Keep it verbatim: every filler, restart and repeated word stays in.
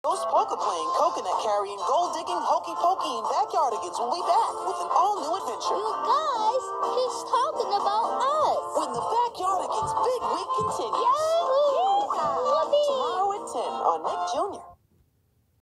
Ghost poker playing, coconut carrying, gold digging, hokey pokey, and Backyardigans will be back with an all-new adventure. You guys, he's talking about us. When the Backyardigans big week continues. Yahoo! Tomorrow at ten on Nick Junior